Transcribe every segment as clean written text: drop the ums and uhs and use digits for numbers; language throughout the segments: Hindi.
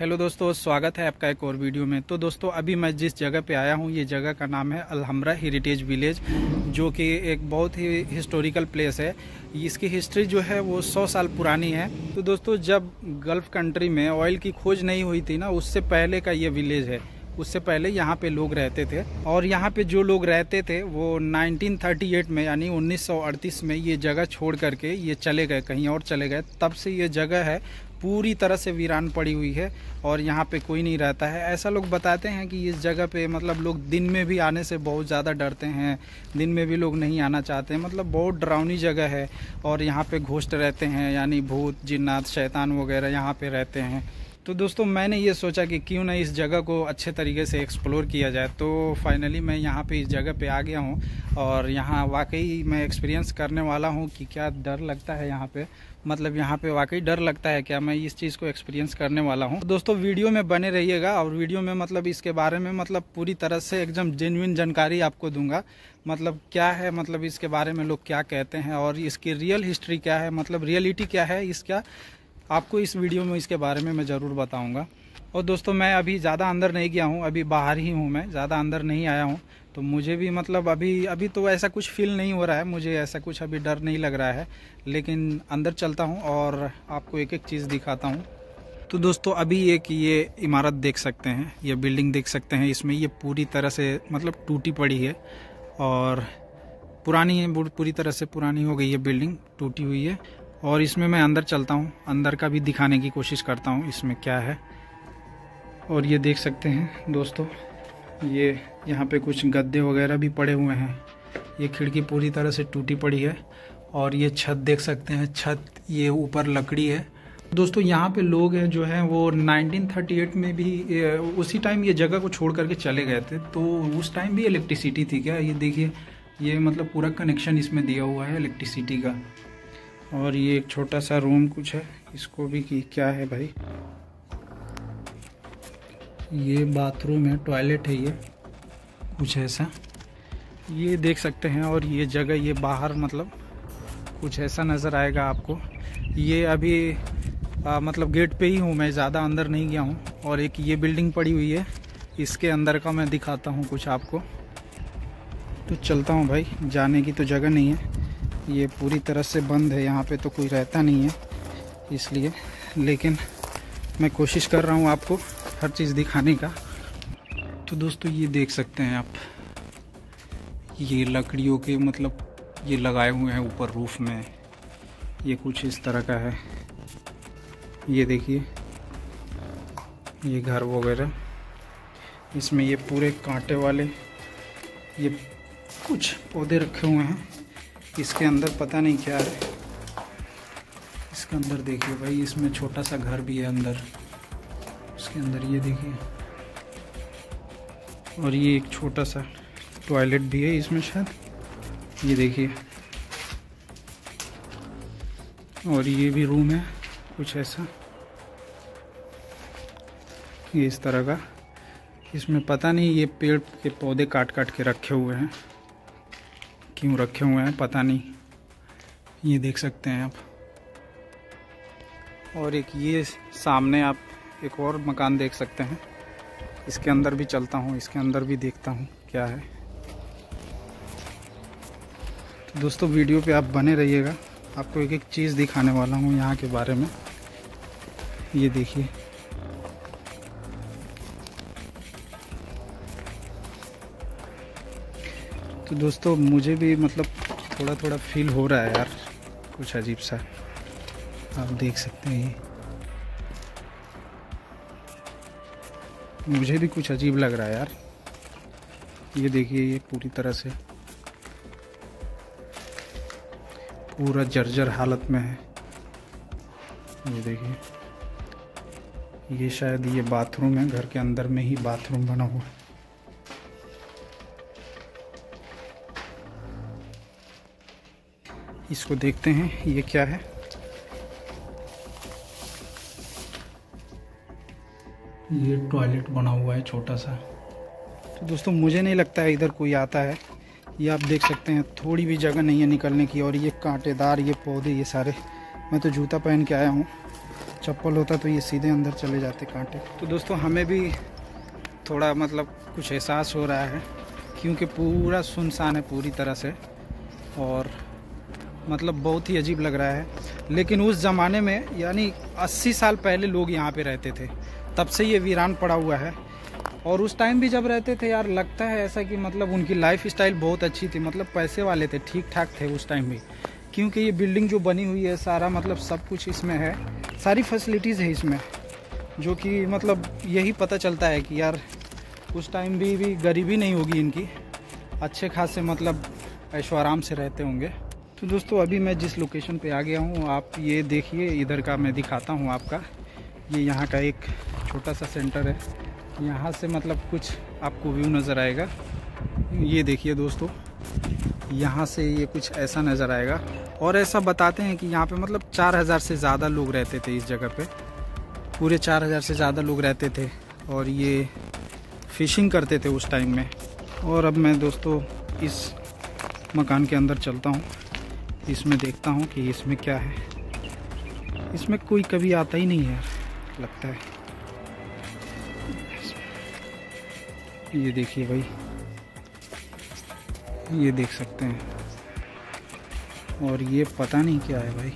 हेलो दोस्तों, स्वागत है आपका एक और वीडियो में। तो दोस्तों अभी मैं जिस जगह पे आया हूँ, ये जगह का नाम है अलहम्रा हेरिटेज विलेज, जो कि एक बहुत ही हिस्टोरिकल प्लेस है। इसकी हिस्ट्री जो है वो 100 साल पुरानी है। तो दोस्तों जब गल्फ़ कंट्री में ऑयल की खोज नहीं हुई थी ना, उससे पहले का ये विलेज है। उससे पहले यहाँ पे लोग रहते थे, और यहाँ पे जो लोग रहते थे वो 1938 में यानी 1938 में ये जगह छोड़ करके ये चले गए, कहीं और चले गए। तब से ये जगह है पूरी तरह से वीरान पड़ी हुई है और यहाँ पे कोई नहीं रहता है। ऐसा लोग बताते हैं कि इस जगह पे मतलब लोग दिन में भी आने से बहुत ज़्यादा डरते हैं, दिन में भी लोग नहीं आना चाहते हैं। मतलब बहुत डरावनी जगह है और यहाँ पे घोस्ट रहते हैं, यानी भूत जिन्नात शैतान वगैरह यहाँ पे रहते हैं। तो दोस्तों मैंने ये सोचा कि क्यों ना इस जगह को अच्छे तरीके से एक्सप्लोर किया जाए। तो फाइनली मैं यहाँ पे इस जगह पे आ गया हूँ और यहाँ वाकई मैं एक्सपीरियंस करने वाला हूँ कि क्या डर लगता है यहाँ पे। मतलब यहाँ पे वाकई डर लगता है क्या, मैं इस चीज़ को एक्सपीरियंस करने वाला हूँ। दोस्तों वीडियो में बने रहिएगा और वीडियो में मतलब इसके बारे में मतलब पूरी तरह से एकदम जेन्युइन जानकारी आपको दूंगा। मतलब क्या है, मतलब इसके बारे में लोग क्या कहते हैं और इसकी रियल हिस्ट्री क्या है, मतलब रियलिटी क्या है इसका, आपको इस वीडियो में इसके बारे में मैं ज़रूर बताऊंगा। और दोस्तों मैं अभी ज़्यादा अंदर नहीं गया हूँ, अभी बाहर ही हूँ, मैं ज़्यादा अंदर नहीं आया हूँ। तो मुझे भी मतलब अभी तो ऐसा कुछ फील नहीं हो रहा है, मुझे ऐसा कुछ अभी डर नहीं लग रहा है। लेकिन अंदर चलता हूँ और आपको एक एक चीज़ दिखाता हूँ। तो दोस्तों अभी एक ये इमारत देख सकते हैं, ये बिल्डिंग देख सकते हैं, इसमें ये पूरी तरह से मतलब टूटी पड़ी है और पुरानी है, पूरी तरह से पुरानी हो गई है, बिल्डिंग टूटी हुई है। और इसमें मैं अंदर चलता हूँ, अंदर का भी दिखाने की कोशिश करता हूँ इसमें क्या है। और ये देख सकते हैं दोस्तों, ये यहाँ पे कुछ गद्दे वगैरह भी पड़े हुए हैं। ये खिड़की पूरी तरह से टूटी पड़ी है और ये छत देख सकते हैं, छत ये ऊपर लकड़ी है। दोस्तों यहाँ पे लोग हैं जो हैं वो 1938 में भी उसी टाइम ये जगह को छोड़ करके चले गए थे। तो उस टाइम भी इलेक्ट्रिसिटी थी क्या, ये देखिए, ये मतलब पूरा कनेक्शन इसमें दिया हुआ है इलेक्ट्रिसिटी का। और ये एक छोटा सा रूम कुछ है, इसको भी कि क्या है भाई, ये बाथरूम है, टॉयलेट है, ये कुछ ऐसा ये देख सकते हैं। और ये जगह ये बाहर मतलब कुछ ऐसा नज़र आएगा आपको। ये अभी मतलब गेट पे ही हूँ मैं, ज़्यादा अंदर नहीं गया हूँ। और एक ये बिल्डिंग पड़ी हुई है, इसके अंदर का मैं दिखाता हूँ कुछ आपको। तो चलता हूँ भाई, जाने की तो जगह नहीं है, ये पूरी तरह से बंद है, यहाँ पे तो कोई रहता नहीं है इसलिए। लेकिन मैं कोशिश कर रहा हूँ आपको हर चीज़ दिखाने का। तो दोस्तों ये देख सकते हैं आप, ये लकड़ियों के मतलब ये लगाए हुए हैं ऊपर रूफ में, ये कुछ इस तरह का है। ये देखिए ये घर वगैरह, इसमें ये पूरे कांटे वाले ये कुछ पौधे रखे हुए हैं। इसके अंदर पता नहीं क्या है, इसके अंदर देखिए भाई, इसमें छोटा सा घर भी है अंदर, उसके अंदर ये देखिए। और ये एक छोटा सा टॉयलेट भी है इसमें शायद, ये देखिए। और ये भी रूम है कुछ ऐसा, ये इस तरह का। इसमें पता नहीं ये पेड़ के पौधे काट काट के रखे हुए हैं, क्यों रखे हुए हैं पता नहीं। ये देख सकते हैं आप। और एक ये सामने आप एक और मकान देख सकते हैं, इसके अंदर भी चलता हूँ, इसके अंदर भी देखता हूँ क्या है। तो दोस्तों वीडियो पे आप बने रहिएगा, आपको एक एक चीज़ दिखाने वाला हूँ यहाँ के बारे में। ये देखिए, तो दोस्तों मुझे भी मतलब थोड़ा थोड़ा फील हो रहा है यार, कुछ अजीब सा, आप देख सकते हैं। मुझे भी कुछ अजीब लग रहा है यार। ये देखिए, ये पूरी तरह से पूरा जर्जर हालत में है। ये देखिए, ये शायद ये बाथरूम है, घर के अंदर में ही बाथरूम बना हुआ है। इसको देखते हैं ये क्या है। ये टॉयलेट बना हुआ है छोटा सा। तो दोस्तों मुझे नहीं लगता है इधर कोई आता है। ये आप देख सकते हैं, थोड़ी भी जगह नहीं है निकलने की। और ये कांटेदार ये पौधे, ये सारे, मैं तो जूता पहन के आया हूँ चप्पल होता तो ये सीधे अंदर चले जाते कांटे। तो दोस्तों हमें भी थोड़ा मतलब कुछ एहसास हो रहा है, क्योंकि पूरा सुनसान है पूरी तरह से, और मतलब बहुत ही अजीब लग रहा है। लेकिन उस ज़माने में यानी 80 साल पहले लोग यहाँ पे रहते थे, तब से ये वीरान पड़ा हुआ है। और उस टाइम भी जब रहते थे यार, लगता है ऐसा कि मतलब उनकी लाइफ स्टाइल बहुत अच्छी थी, मतलब पैसे वाले थे, ठीक ठाक थे उस टाइम भी। क्योंकि ये बिल्डिंग जो बनी हुई है सारा मतलब सब कुछ इसमें है, सारी फैसिलिटीज़ है इसमें, जो कि मतलब यही पता चलता है कि यार उस टाइम भी गरीबी नहीं होगी इनकी, अच्छे खासे मतलब ऐशो आराम से रहते होंगे। तो दोस्तों अभी मैं जिस लोकेशन पे आ गया हूँ, आप ये देखिए, इधर का मैं दिखाता हूँ आपका। ये यहाँ का एक छोटा सा सेंटर है, यहाँ से मतलब कुछ आपको व्यू नज़र आएगा। ये देखिए दोस्तों, यहाँ से ये कुछ ऐसा नज़र आएगा। और ऐसा बताते हैं कि यहाँ पे मतलब 4000 से ज़्यादा लोग रहते थे इस जगह पे, पूरे 4000 से ज़्यादा लोग रहते थे, और ये फिशिंग करते थे उस टाइम में। और अब मैं दोस्तों इस मकान के अंदर चलता हूँ, इसमें देखता हूँ कि इसमें क्या है। इसमें कोई कभी आता ही नहीं है लगता है। ये देखिए भाई, ये देख सकते हैं, और ये पता नहीं क्या है भाई,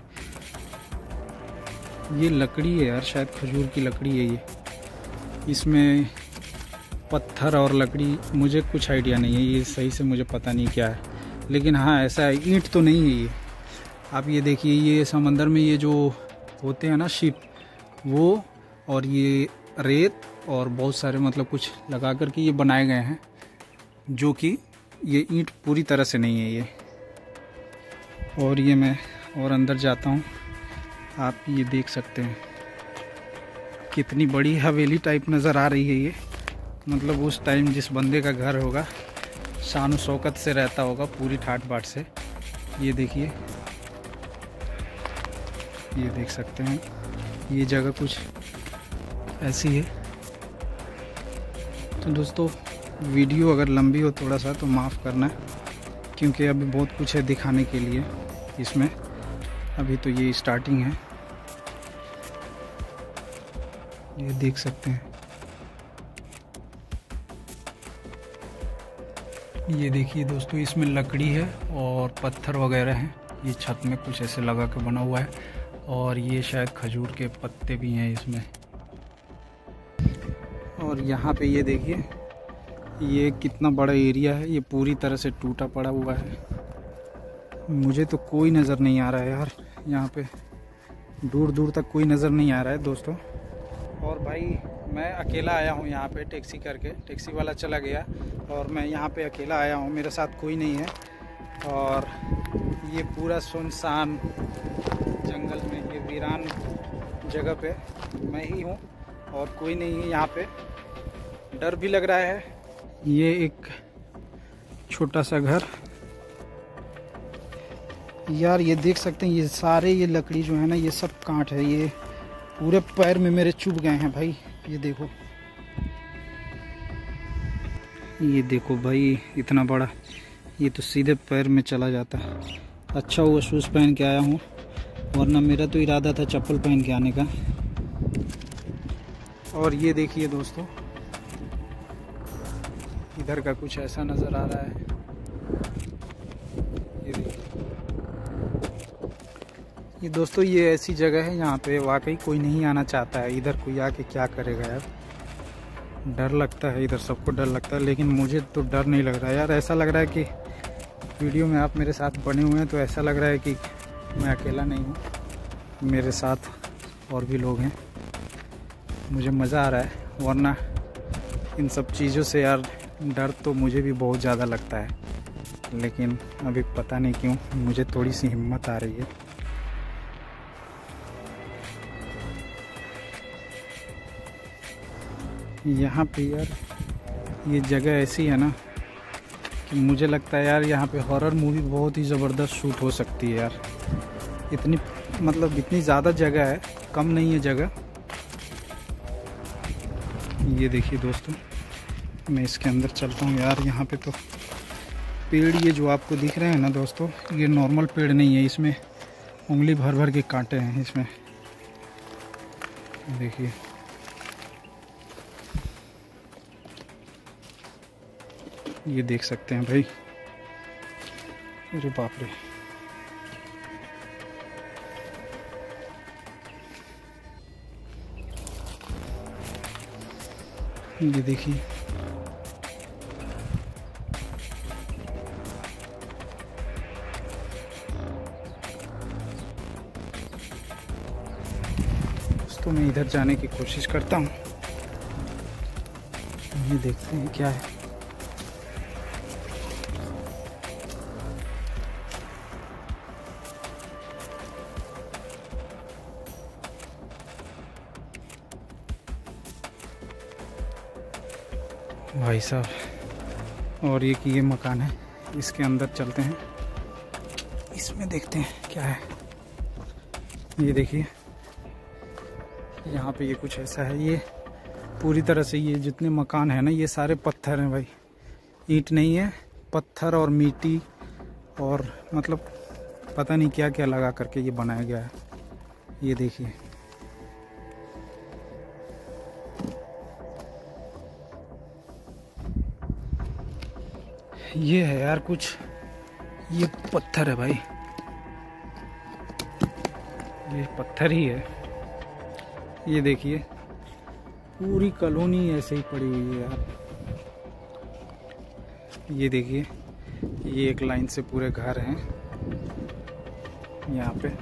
ये लकड़ी है यार, शायद खजूर की लकड़ी है ये। इसमें पत्थर और लकड़ी, मुझे कुछ आइडिया नहीं है, ये सही से मुझे पता नहीं क्या है, लेकिन हाँ ऐसा है, ईंट तो नहीं है ये। आप ये देखिए, ये समंदर में ये जो होते हैं ना शिप, वो, और ये रेत और बहुत सारे मतलब कुछ लगा कर के ये बनाए गए हैं, जो कि ये ईंट पूरी तरह से नहीं है ये। और ये मैं और अंदर जाता हूँ, आप ये देख सकते हैं कितनी बड़ी हवेली टाइप नज़र आ रही है ये। मतलब उस टाइम जिस बंदे का घर होगा, शान शौकत से रहता होगा, पूरी ठाट बाट से। ये देखिए, ये देख सकते हैं, ये जगह कुछ ऐसी है। तो दोस्तों वीडियो अगर लंबी हो थोड़ा सा तो माफ़ करना, क्योंकि अभी बहुत कुछ है दिखाने के लिए इसमें, अभी तो ये स्टार्टिंग है। ये देख सकते हैं, ये देखिए दोस्तों, इसमें लकड़ी है और पत्थर वगैरह हैं। ये छत में कुछ ऐसे लगा के बना हुआ है, और ये शायद खजूर के पत्ते भी हैं इसमें। और यहाँ पे ये देखिए, ये कितना बड़ा एरिया है, ये पूरी तरह से टूटा पड़ा हुआ है। मुझे तो कोई नज़र नहीं आ रहा है यार, यहाँ पे दूर दूर तक कोई नज़र नहीं आ रहा है दोस्तों। और भाई मैं अकेला आया हूँ यहाँ पे टैक्सी करके, टैक्सी वाला चला गया और मैं यहाँ पे अकेला आया हूँ, मेरे साथ कोई नहीं है। और ये पूरा सुनसान जंगल में, ये वीरान जगह पे मैं ही हूँ और कोई नहीं है यहाँ पे। डर भी लग रहा है। ये एक छोटा सा घर, यार ये देख सकते हैं, ये सारे ये लकड़ी जो है ना, ये सब कांट है, ये पूरे पैर में मेरे चुभ गए हैं भाई। ये देखो, ये देखो भाई, इतना बड़ा, ये तो सीधे पैर में चला जाता है। अच्छा हुआ शूज़ पहन के आया हूँ, वरना मेरा तो इरादा था चप्पल पहन के आने का। और ये देखिए दोस्तों, इधर का कुछ ऐसा नज़र आ रहा है। ये देखिए, ये दोस्तों ये ऐसी जगह है यहाँ पे वाकई कोई नहीं आना चाहता है। इधर कोई आके क्या करेगा यार, डर लगता है, इधर सबको डर लगता है, लेकिन मुझे तो डर नहीं लग रहा है यार। ऐसा लग रहा है कि वीडियो में आप मेरे साथ बने हुए हैं तो ऐसा लग रहा है कि मैं अकेला नहीं हूँ, मेरे साथ और भी लोग हैं। मुझे मज़ा आ रहा है, वरना इन सब चीज़ों से यार डर तो मुझे भी बहुत ज़्यादा लगता है, लेकिन अभी पता नहीं क्यों मुझे थोड़ी सी हिम्मत आ रही है। यहाँ पे यार ये जगह ऐसी है ना कि मुझे लगता है यार यहाँ पे हॉरर मूवी बहुत ही ज़बरदस्त शूट हो सकती है यार। इतनी मतलब इतनी ज़्यादा जगह है, कम नहीं है जगह। ये देखिए दोस्तों, मैं इसके अंदर चलता हूँ यार। यहाँ पे तो पेड़ ये जो आपको दिख रहे हैं ना दोस्तों, ये नॉर्मल पेड़ नहीं है, इसमें उंगली भर भर के कांटे हैं इसमें। देखिए ये देख सकते हैं भाई, अरे बाप रे। ये देखिए दोस्तों, मैं इधर जाने की कोशिश करता हूँ। ये देखते हैं क्या है। भाई साहब, और ये मकान है, इसके अंदर चलते हैं, इसमें देखते हैं क्या है। ये देखिए यहाँ पे ये कुछ ऐसा है। ये पूरी तरह से ये जितने मकान है ना, ये सारे पत्थर हैं भाई, ईंट नहीं है, पत्थर और मिट्टी और मतलब पता नहीं क्या क्या लगा करके ये बनाया गया है। ये देखिए ये है यार कुछ, ये पत्थर है भाई, ये पत्थर ही है। ये देखिए पूरी कॉलोनी ऐसे ही पड़ी हुई है यार। ये देखिए ये एक लाइन से पूरे घर हैं यहाँ पे।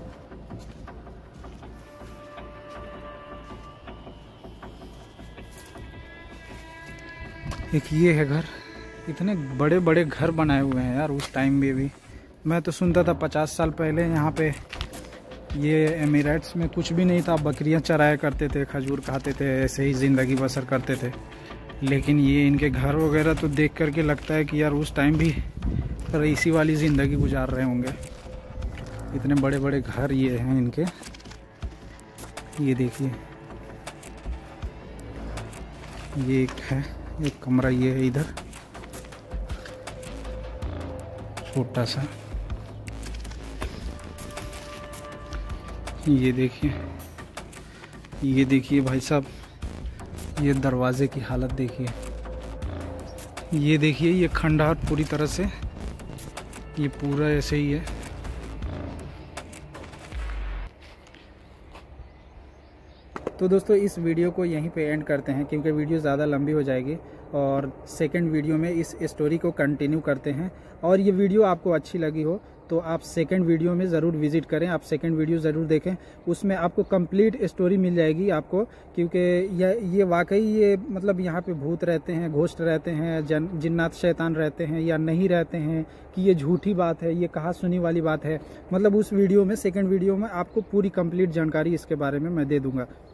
एक ये है घर, इतने बड़े बड़े घर बनाए हुए हैं यार उस टाइम में भी। मैं तो सुनता था 50 साल पहले यहाँ पे ये एमिरेट्स में कुछ भी नहीं था, बकरियां चराया करते थे, खजूर खाते थे, ऐसे ही ज़िंदगी बसर करते थे। लेकिन ये इनके घर वगैरह तो देख करके लगता है कि यार उस टाइम भी रईसी वाली ज़िंदगी गुजार रहे होंगे। इतने बड़े बड़े घर ये हैं इनके। ये देखिए ये एक है, एक कमरा ये है इधर छोटा सा। ये देखिए भाई साहब, ये दरवाजे की हालत देखिए। ये देखिए ये खंडहर पूरी तरह से, ये पूरा ऐसे ही है। तो दोस्तों इस वीडियो को यहीं पे एंड करते हैं क्योंकि वीडियो ज़्यादा लंबी हो जाएगी, और सेकंड वीडियो में इस स्टोरी को कंटिन्यू करते हैं। और ये वीडियो आपको अच्छी लगी हो तो आप सेकंड वीडियो में ज़रूर विजिट करें, आप सेकंड वीडियो ज़रूर देखें, उसमें आपको कंप्लीट स्टोरी मिल जाएगी आपको। क्योंकि ये वाकई ये मतलब यहाँ पे भूत रहते हैं, घोस्ट रहते हैं, जिन्नात शैतान रहते हैं या नहीं रहते हैं, कि ये झूठी बात है, ये कहा सुनी वाली बात है, मतलब उस वीडियो में सेकंड वीडियो में आपको पूरी कंप्लीट जानकारी इसके बारे में मैं दे दूँगा।